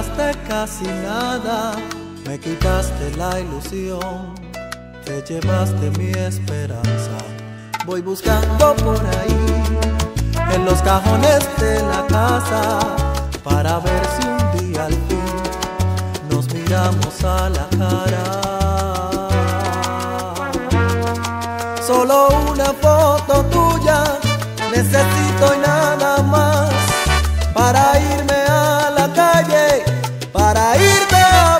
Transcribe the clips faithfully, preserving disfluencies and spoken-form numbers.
duraste casi nada, me quitaste la ilusión, te llevaste mi esperanza. Voy buscando por ahí, en los cajones de la casa, para ver si un día al fin nos miramos a la cara. Solo una foto tuya necesito y nada más, para irme a la calle, para irte a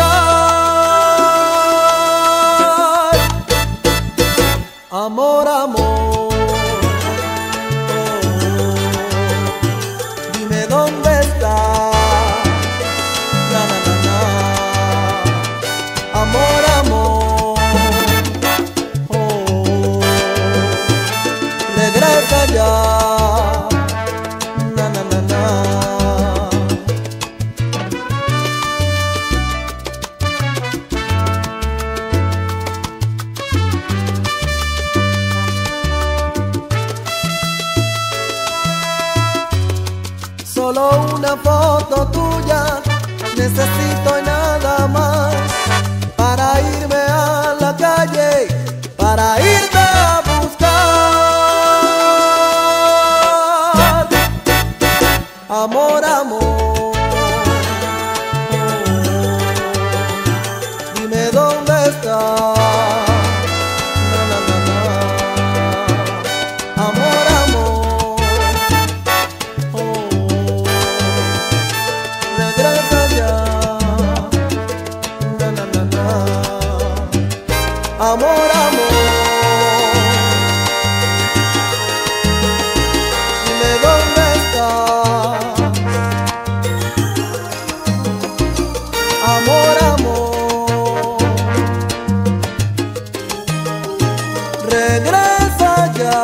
buscar. Amor, amor, dime dónde estás. Na, na, na, na. Amor, amor, oh, regresa ya. Na, na, na, na. Solo una foto tuya necesito y nada más, para irme a la calle, para irte a buscar. Amor, amor, dime dónde estás. Na, na, na, na. Amor, amor, regresa ya. Na, na, na, na. Amor, amor, dime dónde estás. Amor, amor, regresa ya.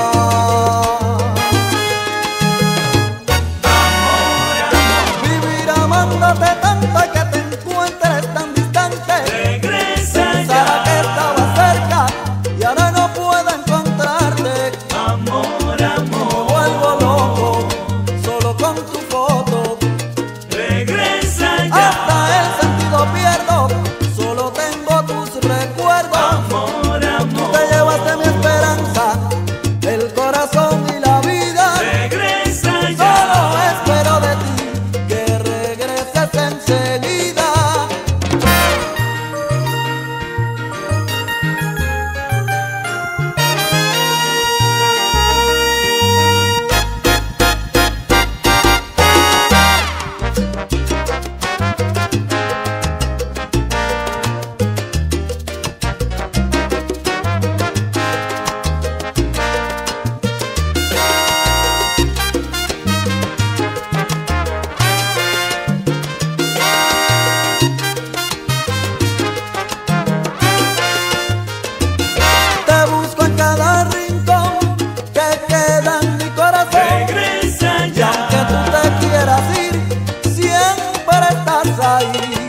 Vivir amándote tanto y que te encuentres tan distante. Regresa Pensaba ya. que estaba cerca y ahora no puedo encontrarte. Amor, Me amor, vuelvo loco solo con tu foto. regresa Hasta ya. el sentido pierdo, solo tengo tus recuerdos. Amor, Tú amor, te llevaste mi esperanza, el corazón y la vida. regresa Solo ya. espero de ti que regreses enseguida. Te busco en cada rincón que queda en mi corazón. Regresa Y aunque tú ya. te quieras ir, siempre estás ahí.